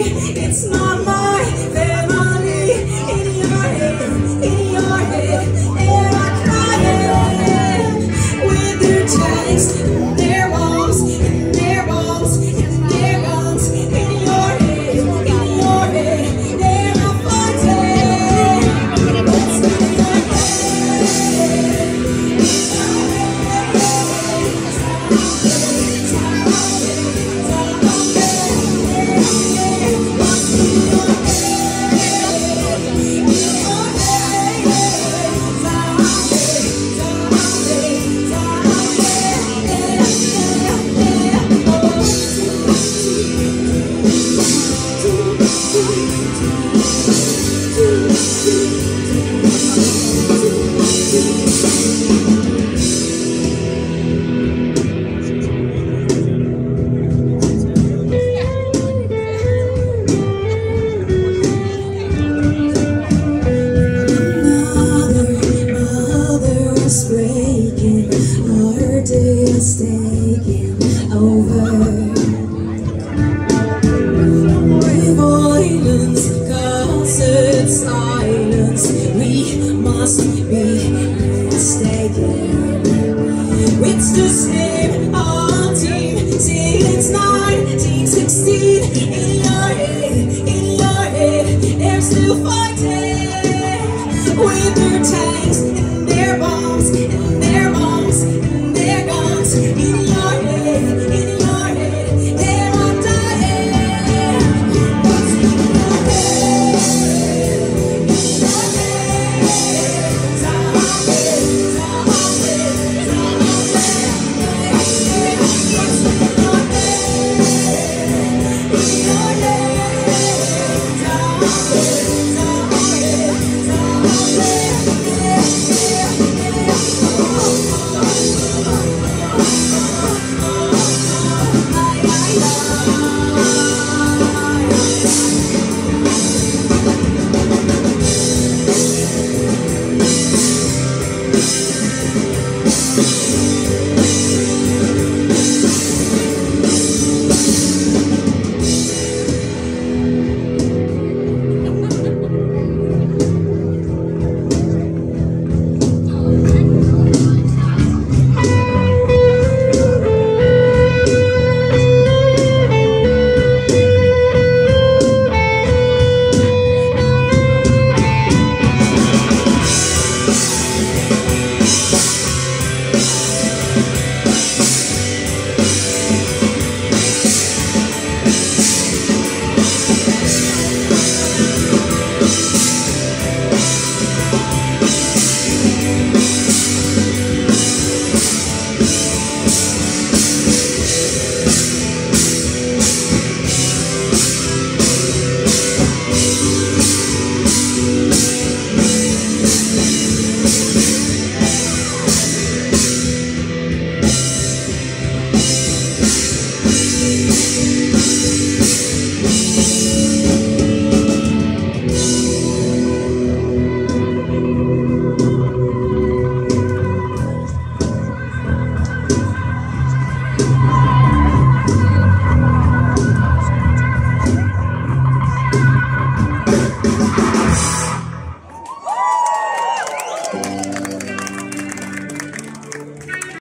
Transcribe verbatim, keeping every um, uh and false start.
It's not my family. In your head, in your head, and I'm crying with their tanks and their bombs and their bombs and their guns. In your head, in your head, and I'm fighting. What's in your head? It's the same old team since nineteen sixteen. In your head, in your head, they're still fighting with their tanks and their bombs.